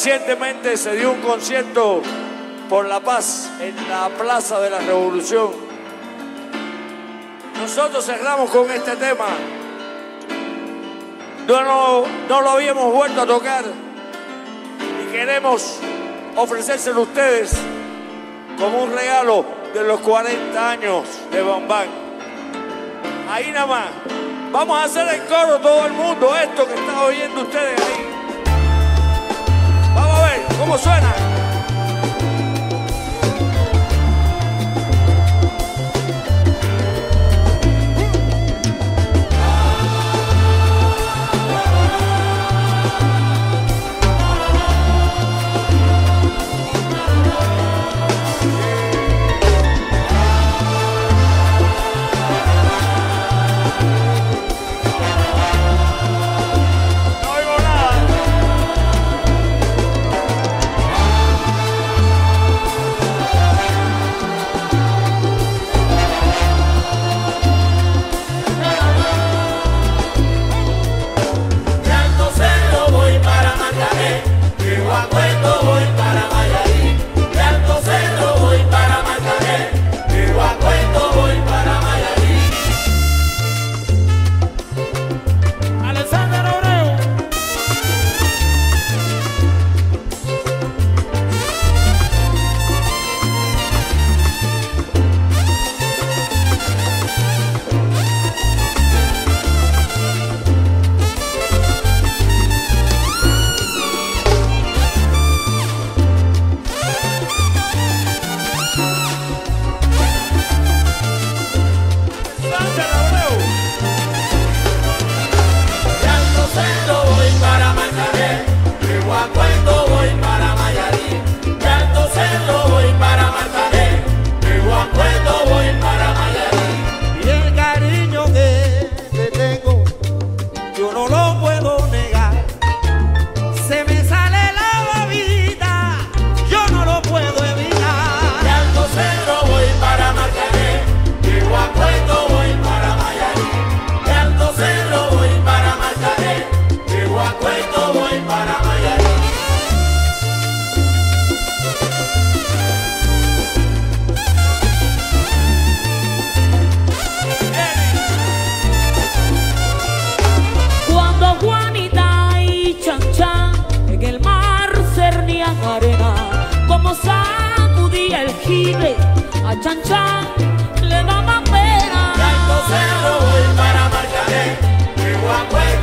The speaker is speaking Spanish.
Recientemente se dio un concierto por la paz en la Plaza de la Revolución. Nosotros cerramos con este tema. No lo habíamos vuelto a tocar y queremos ofrecérselo a ustedes como un regalo de los 40 años de Bambán. Ahí nada más. Vamos a hacer el coro todo el mundo, esto que están oyendo ustedes ahí. Vamos a ver cómo suena. A Chan Chan le daba pena. De Alto Cerro voy para Marcané, de Guacué